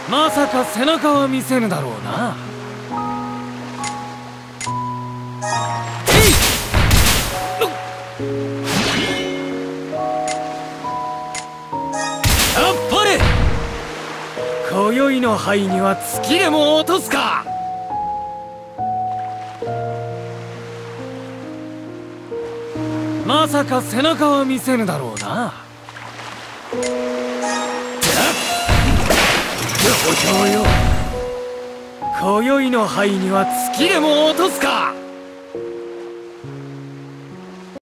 まさか背中は見せぬだろうな。あっぱれ。今宵の灰には月でも落とすか。まさか背中は見せぬだろうな。お嬢よ、今宵の灰には月でも落とすか。